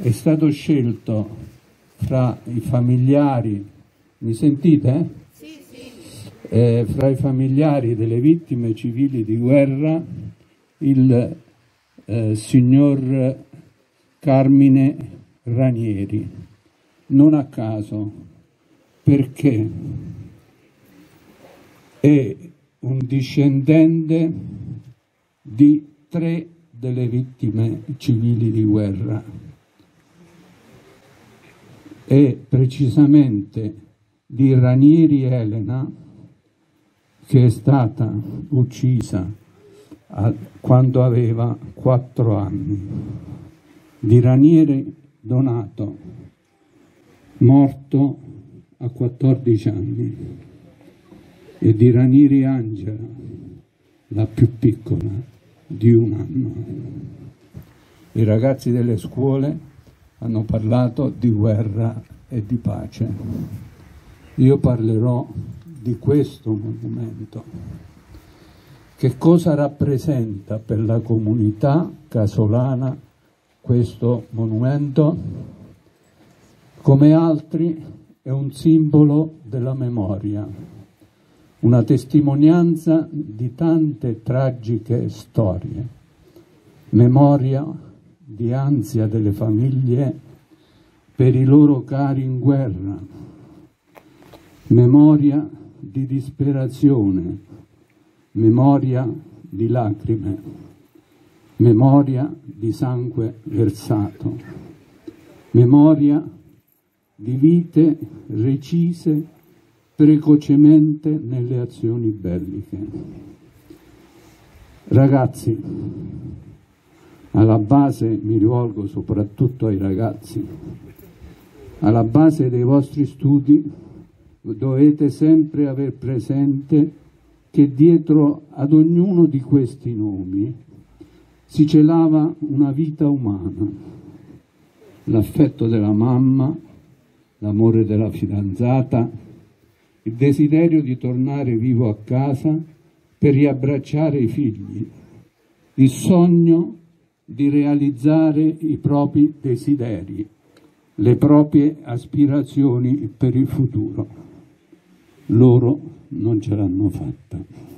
è stato scelto fra i familiari, mi sentite? Sì, sì. Fra i familiari delle vittime civili di guerra il signor Carmine Ranieri, non a caso, perché è un discendente di 3 delle vittime civili di guerra e precisamente di Ranieri Elena, che è stata uccisa quando aveva 4 anni, di Ranieri Donato, morto a 14 anni, e di Ranieri Angela, la più piccola, di 1 anno. I ragazzi delle scuole hanno parlato di guerra e di pace. Io parlerò di questo monumento. Che cosa rappresenta per la comunità casolana questo monumento? Come altri è un simbolo della memoria, una testimonianza di tante tragiche storie, memoria di ansia delle famiglie per i loro cari in guerra, memoria di disperazione, memoria di lacrime, memoria di sangue versato, memoria di vite recise precocemente nelle azioni belliche. Ragazzi, alla base, mi rivolgo soprattutto ai ragazzi, alla base dei vostri studi dovete sempre aver presente che dietro ad ognuno di questi nomi si celava una vita umana, l'affetto della mamma, l'amore della fidanzata, il desiderio di tornare vivo a casa per riabbracciare i figli, il sogno di realizzare i propri desideri, le proprie aspirazioni per il futuro. Loro non ce l'hanno fatta.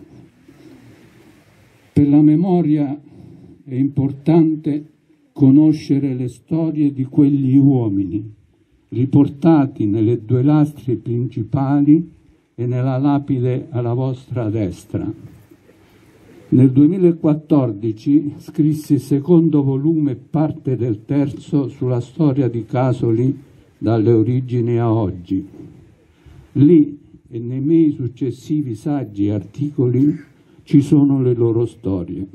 Per la memoria è importante conoscere le storie di quegli uomini riportati nelle 2 lastre principali e nella lapide alla vostra destra. Nel 2014 scrissi il 2° volume e parte del 3° sulla storia di Casoli dalle origini a oggi. Lì e nei miei successivi saggi e articoli ci sono le loro storie.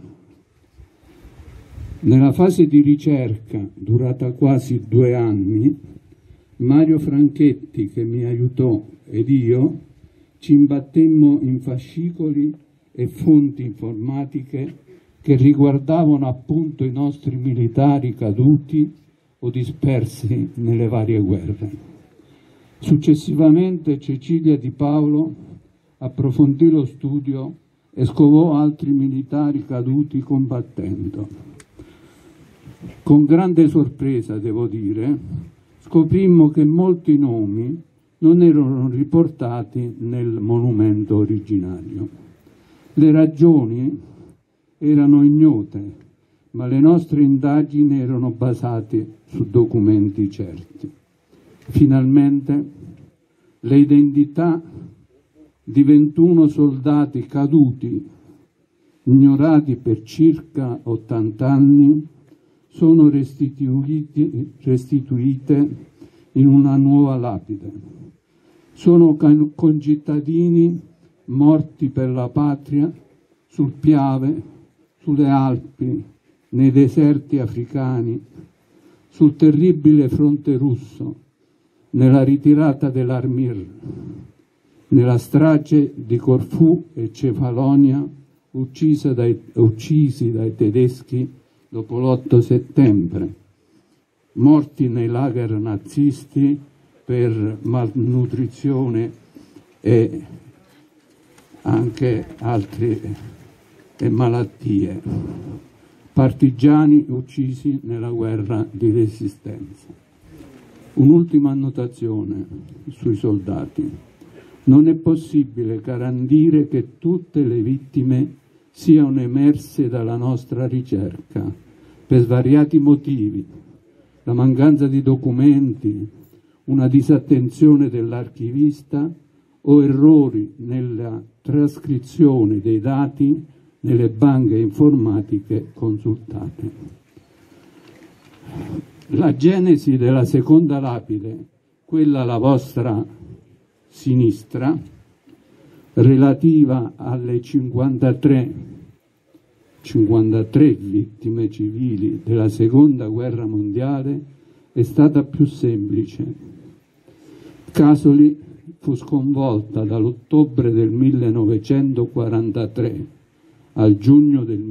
Nella fase di ricerca, durata quasi 2 anni, Mario Franchetti, che mi aiutò, ed io ci imbattemmo in fascicoli e fonti informatiche che riguardavano appunto i nostri militari caduti o dispersi nelle varie guerre. Successivamente Cecilia Di Paolo approfondì lo studio e scovò altri militari caduti combattendo. Con grande sorpresa, devo dire, scoprimmo che molti nomi non erano riportati nel monumento originario. Le ragioni erano ignote, ma le nostre indagini erano basate su documenti certi. Finalmente le identità di 21 soldati caduti, ignorati per circa 80 anni, sono restituite in una nuova lapide. Sono concittadini morti per la patria sul Piave, sulle Alpi, nei deserti africani, sul terribile fronte russo, nella ritirata dell'Armir, nella strage di Corfù e Cefalonia, uccisi dai tedeschi dopo l'8 settembre, morti nei lager nazisti per malnutrizione e anche altre malattie. partigiani uccisi nella guerra di resistenza. Un'ultima annotazione sui soldati. Non è possibile garantire che tutte le vittime siano emerse dalla nostra ricerca per svariati motivi: la mancanza di documenti, una disattenzione dell'archivista o errori nella trascrizione dei dati nelle banche informatiche consultate. La genesi della seconda lapide, quella alla vostra sinistra, relativa alle 53 vittime civili della seconda guerra mondiale, è stata più semplice. Casoli fu sconvolta dall'ottobre del 1943 al giugno del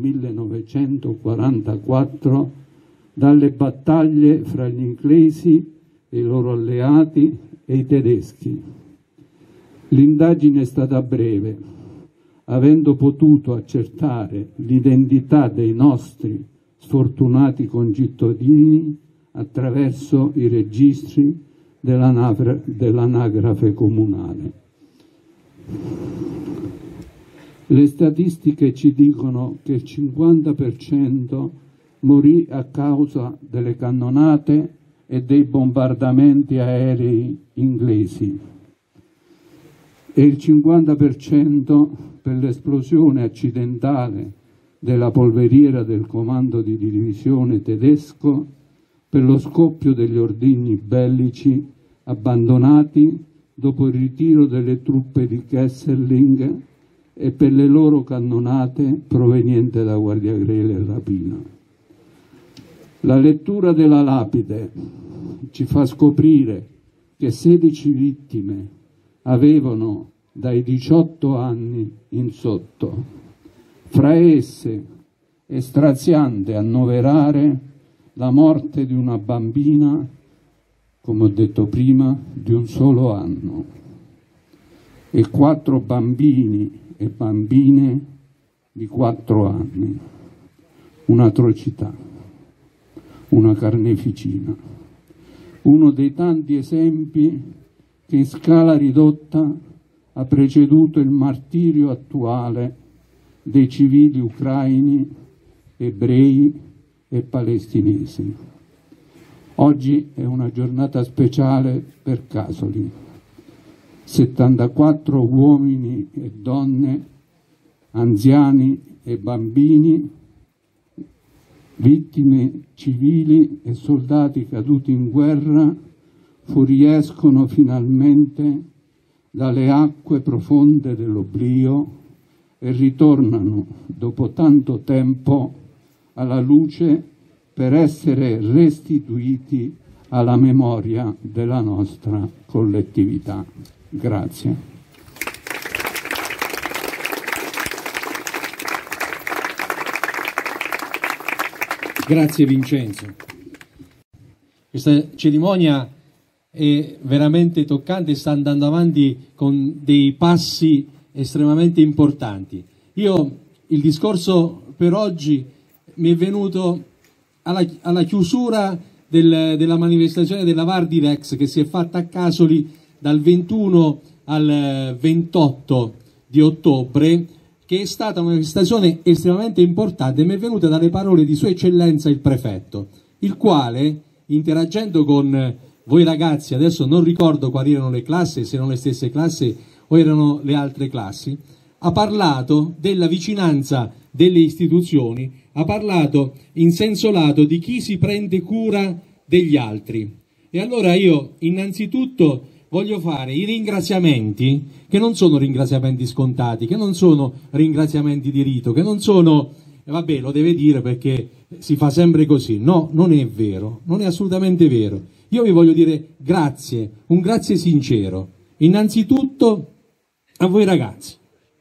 1944 dalle battaglie fra gli inglesi e i loro alleati e i tedeschi. L'indagine è stata breve, avendo potuto accertare l'identità dei nostri sfortunati concittadini attraverso i registri dell'anagrafe comunale. Le statistiche ci dicono che il 50% morì a causa delle cannonate e dei bombardamenti aerei inglesi e il 50% per l'esplosione accidentale della polveriera del comando di divisione tedesco, per lo scoppio degli ordigni bellici abbandonati dopo il ritiro delle truppe di Kesselring e per le loro cannonate provenienti da Guardiagrele e Rapina. La lettura della lapide ci fa scoprire che 16 vittime avevano dai 18 anni in sotto. Fra esse è straziante annoverare la morte di una bambina, come ho detto prima, di un solo anno, e 4 bambini e bambine di 4 anni. Un'atrocità, una carneficina. Uno dei tanti esempi che in scala ridotta ha preceduto il martirio attuale dei civili ucraini, ebrei e palestinesi. Oggi è una giornata speciale per Casoli. 74 uomini e donne, anziani e bambini, vittime civili e soldati caduti in guerra, fuoriescono finalmente dalle acque profonde dell'oblio e ritornano dopo tanto tempo alla luce per essere restituiti alla memoria della nostra collettività. Grazie. Grazie Vincenzo. Questa cerimonia è veramente toccante, sta andando avanti con dei passi estremamente importanti. Il discorso per oggi mi è venuto alla chiusura della manifestazione della Vardirex che si è fatta a Casoli dal 21 al 28 di ottobre, che è stata una manifestazione estremamente importante. Mi è venuta dalle parole di Sua Eccellenza il Prefetto, il quale, interagendo con voi ragazzi, adesso non ricordo quali erano le classi, se erano le stesse classi o erano le altre classi, ha parlato della vicinanza delle istituzioni, ha parlato in senso lato di chi si prende cura degli altri. E allora io innanzitutto voglio fare i ringraziamenti, che non sono ringraziamenti scontati, che non sono ringraziamenti di rito, che non sono, vabbè, lo deve dire perché si fa sempre così. No, non è vero, non è assolutamente vero. Io vi voglio dire grazie, un grazie sincero, innanzitutto a voi ragazzi,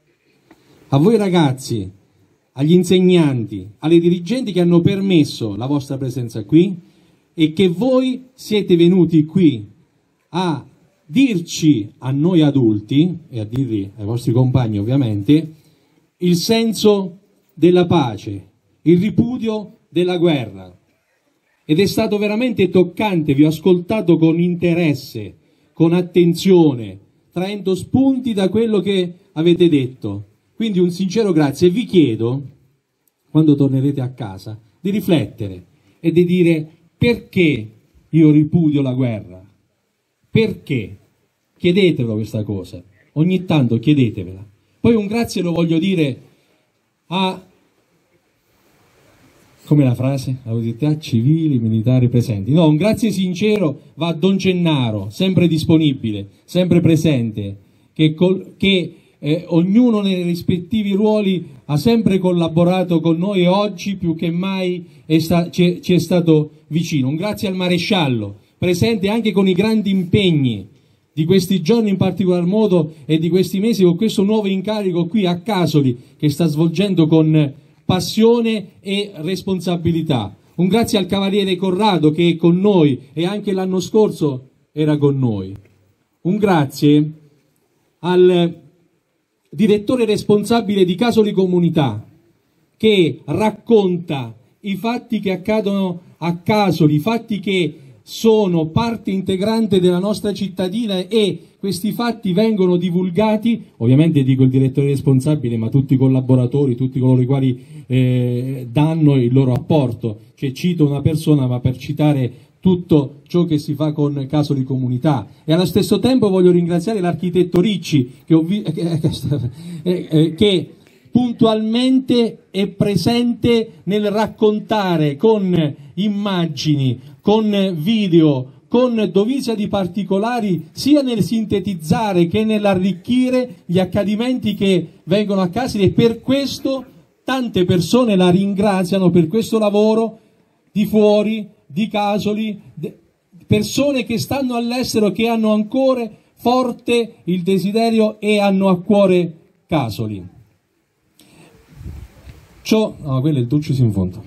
agli insegnanti, alle dirigenti che hanno permesso la vostra presenza qui e che voi siete venuti qui a dirci, a noi adulti, e a dirli ai vostri compagni ovviamente, il senso della pace, il ripudio della guerra. Ed è stato veramente toccante, vi ho ascoltato con interesse, con attenzione, traendo spunti da quello che avete detto. Quindi un sincero grazie e vi chiedo, quando tornerete a casa, di riflettere e di dire: perché io ripudio la guerra? Perché? Chiedetevelo questa cosa, ogni tanto chiedetevela. Poi un grazie lo voglio dire a, come la frase? Autorità civili, militari presenti. No, un grazie sincero va a Don Gennaro, sempre disponibile, sempre presente, che ognuno nei rispettivi ruoli ha sempre collaborato con noi e oggi più che mai ci è stato vicino. Un grazie al maresciallo, presente anche con i grandi impegni di questi giorni in particolar modo e di questi mesi, con questo nuovo incarico qui a Casoli che sta svolgendo con passione e responsabilità. Un grazie al cavaliere Corrado che è con noi e anche l'anno scorso era con noi. Un grazie al direttore responsabile di Casoli Comunità che racconta i fatti che accadono a Casoli, i fatti che sono parte integrante della nostra cittadina e questi fatti vengono divulgati, ovviamente dico il direttore responsabile, ma tutti i collaboratori, tutti coloro i quali danno il loro apporto, cioè cito una persona ma per citare tutto ciò che si fa con Casoli Comunità. E allo stesso tempo voglio ringraziare l'architetto Ricci che puntualmente è presente nel raccontare con immagini, con video, con dovizia di particolari, sia nel sintetizzare che nell'arricchire gli accadimenti che vengono a Casoli, e per questo tante persone la ringraziano per questo lavoro di fuori, di Casoli, persone che stanno all'estero che hanno ancora forte il desiderio e hanno a cuore Casoli. No, quello è il Dulcis in fondo.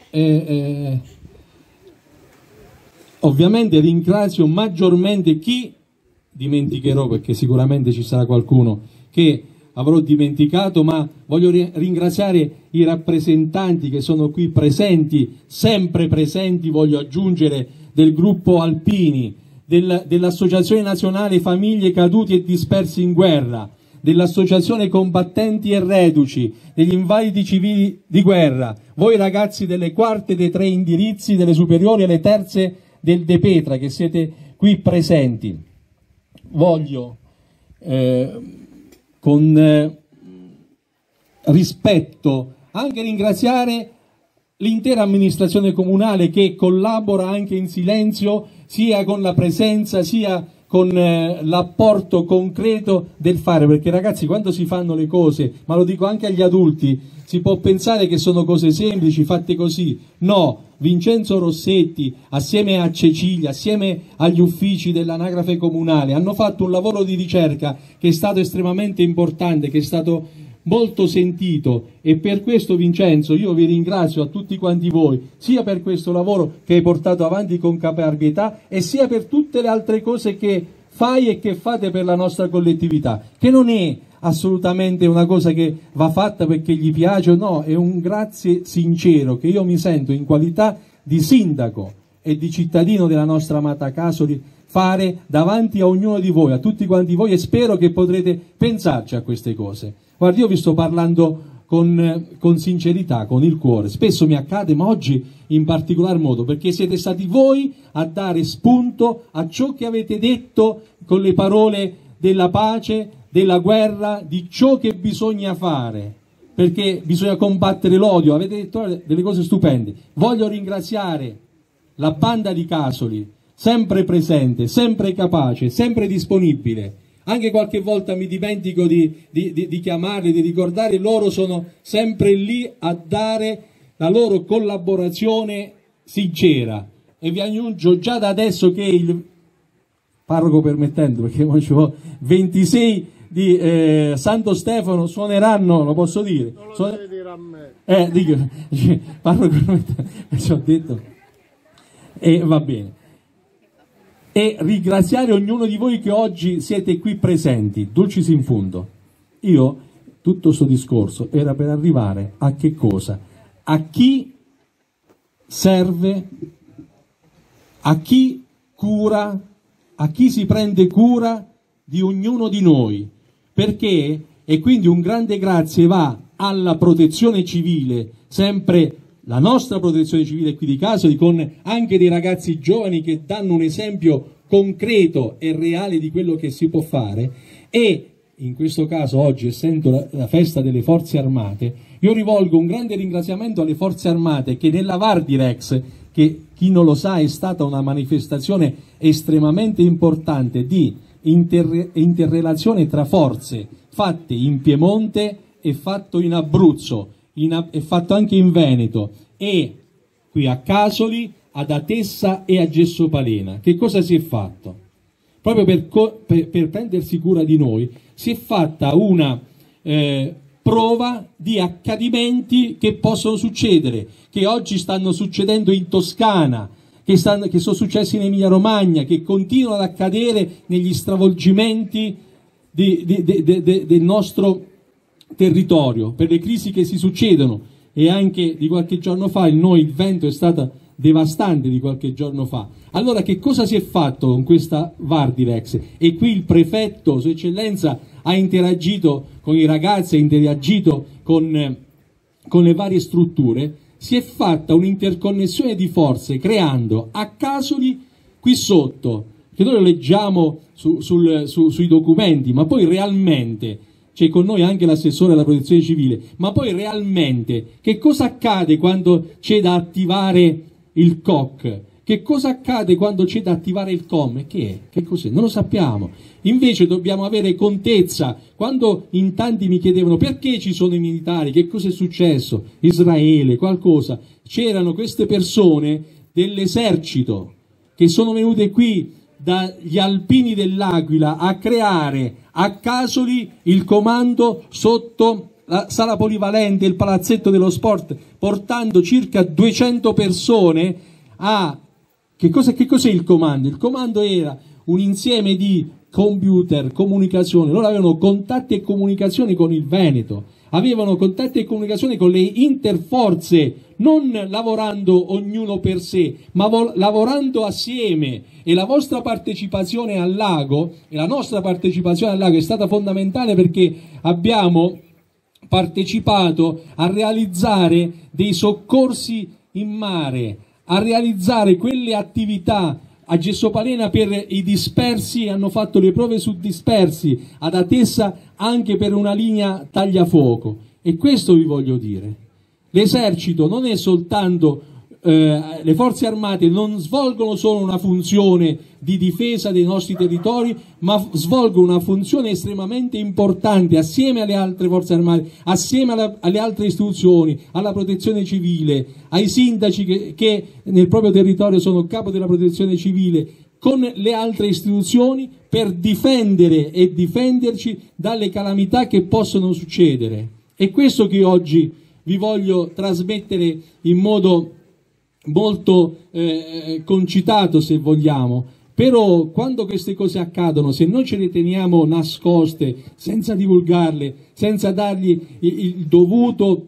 Ovviamente ringrazio maggiormente chi dimenticherò, perché sicuramente ci sarà qualcuno che avrò dimenticato, ma voglio ringraziare i rappresentanti che sono qui presenti, sempre presenti, voglio aggiungere, del gruppo Alpini, dell'Associazione Nazionale Famiglie Caduti e Dispersi in Guerra, dell'Associazione Combattenti e Reduci, degli Invalidi Civili di Guerra, voi ragazzi delle quarte dei 3 indirizzi, delle superiori e le terze del De Petra che siete qui presenti. Voglio con rispetto anche ringraziare l'intera amministrazione comunale che collabora anche in silenzio, sia con la presenza sia con l'apporto concreto del fare, perché ragazzi, quando si fanno le cose, ma lo dico anche agli adulti, si può pensare che sono cose semplici fatte così. No, Vincenzo Rossetti assieme a Cecilia, assieme agli uffici dell'anagrafe comunale hanno fatto un lavoro di ricerca che è stato estremamente importante, che è stato molto sentito, e per questo Vincenzo io vi ringrazio a tutti quanti voi, sia per questo lavoro che hai portato avanti con caparbietà e sia per tutte le altre cose che fai e che fate per la nostra collettività, che non è assolutamente una cosa che va fatta perché gli piace, no, è un grazie sincero che io mi sento in qualità di sindaco e di cittadino della nostra amata Casoli fare davanti a ognuno di voi, a tutti quanti voi, e spero che potrete pensarci a queste cose. Guardi, io vi sto parlando con sincerità, con il cuore, spesso mi accade, ma oggi in particolar modo, perché siete stati voi a dare spunto a ciò che avete detto con le parole della pace, della guerra, di ciò che bisogna fare, perché bisogna combattere l'odio. Avete detto delle cose stupende. Voglio ringraziare la banda di Casoli, sempre presente, sempre capace, sempre disponibile. Anche qualche volta mi dimentico di chiamarli, di ricordare, loro sono sempre lì a dare la loro collaborazione sincera. E vi annuncio già da adesso che il parroco permettendo, perché non ci vuole, 26 di Santo Stefano suoneranno, lo posso dire? Non lo devi dire a me. Dico, parroco ci ho detto. E va bene. E ringraziare ognuno di voi che oggi siete qui presenti, Dulcis in fundo. Io, tutto questo discorso era per arrivare a che cosa? A chi serve a chi cura, a chi si prende cura di ognuno di noi, perché, e quindi un grande grazie va alla protezione civile, sempre la nostra protezione civile qui di Casoli, con anche dei ragazzi giovani che danno un esempio concreto e reale di quello che si può fare, e in questo caso oggi, essendo la festa delle Forze Armate, io rivolgo un grande ringraziamento alle Forze Armate che nella Vardirex, che chi non lo sa è stata una manifestazione estremamente importante di interrelazione tra forze fatte in Piemonte e fatto in Abruzzo, e fatto anche in Veneto, e qui a Casoli, ad Atessa e a Gessopalena. Che cosa si è fatto? Proprio per prendersi cura di noi si è fatta una prova di accadimenti che possono succedere, che oggi stanno succedendo in Toscana, che sono successi in Emilia Romagna, che continuano ad accadere negli stravolgimenti del nostro territorio, per le crisi che si succedono. E anche di qualche giorno fa il vento è stata devastante di qualche giorno fa. Allora che cosa si è fatto con questa Vardirex? E qui il prefetto, Sua Eccellenza, ha interagito con i ragazzi, ha interagito con le varie strutture. Si è fatta un'interconnessione di forze creando a Casoli qui sotto, che noi lo leggiamo sui documenti, ma poi realmente c'è con noi anche l'assessore alla protezione civile, ma poi realmente che cosa accade quando c'è da attivare il COC? Che cosa accade quando c'è da attivare il COM? Che cos'è? Non lo sappiamo. Invece dobbiamo avere contezza. Quando in tanti mi chiedevano perché ci sono i militari, che cosa è successo? Israele, qualcosa. C'erano queste persone dell'esercito che sono venute qui dagli alpini dell'Aquila a creare a Casoli il comando sotto la sala polivalente, il palazzetto dello sport, portando circa 200 persone a... Che cos'è il comando? Il comando era un insieme di computer, comunicazione. Loro avevano contatti e comunicazioni con il Veneto, avevano contatti e comunicazioni con le interforze, non lavorando ognuno per sé, ma lavorando assieme. E la vostra partecipazione al lago, e la nostra partecipazione al lago è stata fondamentale, perché abbiamo partecipato a realizzare dei soccorsi in mare, a realizzare quelle attività a Gessopalena per i dispersi, hanno fatto le prove su dispersi, ad Atessa anche per una linea tagliafuoco. E questo vi voglio dire. L'esercito non è soltanto, le forze armate non svolgono solo una funzione di difesa dei nostri territori, ma svolgono una funzione estremamente importante assieme alle altre forze armate, assieme alle altre istituzioni, alla protezione civile, ai sindaci che nel proprio territorio sono capo della protezione civile, con le altre istituzioni, per difendere e difenderci dalle calamità che possono succedere. È questo che oggi vi voglio trasmettere in modo molto concitato, se vogliamo. Però quando queste cose accadono, se noi ce le teniamo nascoste, senza divulgarle, senza dargli il dovuto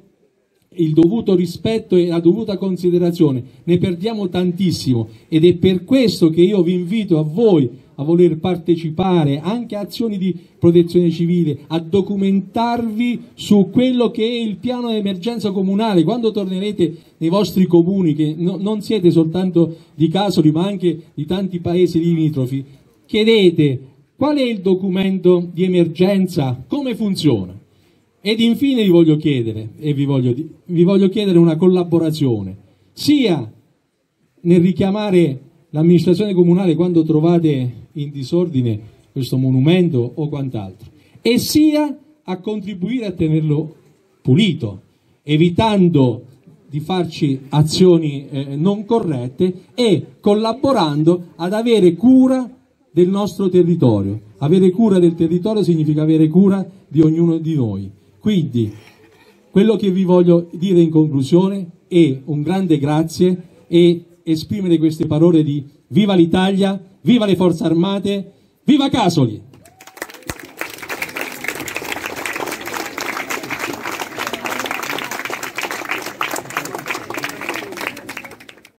rispetto e la dovuta considerazione, ne perdiamo tantissimo. Ed è per questo che io vi invito a voi a voler partecipare anche a azioni di protezione civile, a documentarvi su quello che è il piano di emergenza comunale. Quando tornerete nei vostri comuni, che non siete soltanto di Casoli ma anche di tanti paesi limitrofi, chiedete qual è il documento di emergenza, come funziona. Ed infine vi voglio chiedere, vi voglio chiedere una collaborazione, sia nel richiamare l'amministrazione comunale quando trovate in disordine questo monumento o quant'altro, e sia a contribuire a tenerlo pulito, evitando di farci azioni non corrette e collaborando ad avere cura del nostro territorio. Avere cura del territorio significa avere cura di ognuno di noi. Quindi quello che vi voglio dire in conclusione è un grande grazie e esprimere queste parole di viva l'Italia, viva le Forze Armate, viva Casoli!